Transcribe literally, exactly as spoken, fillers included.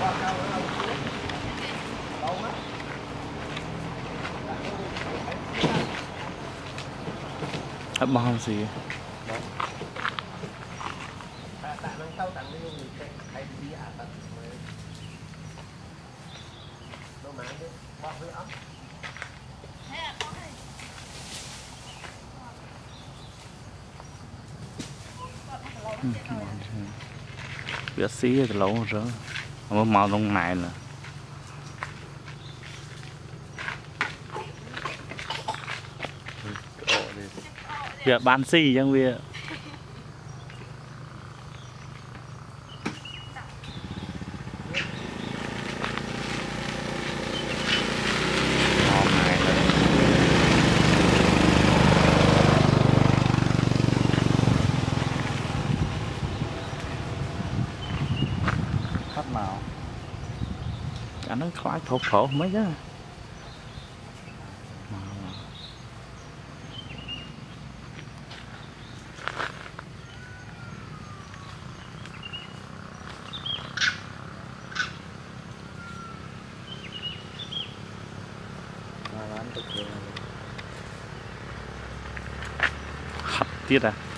Hấp bom gì biết xí cái lẩu rồi mà màu trong này là việc bán xì chẳng biết phát màu cả nó khoái thổ khổ mấy chứ hấp tiết à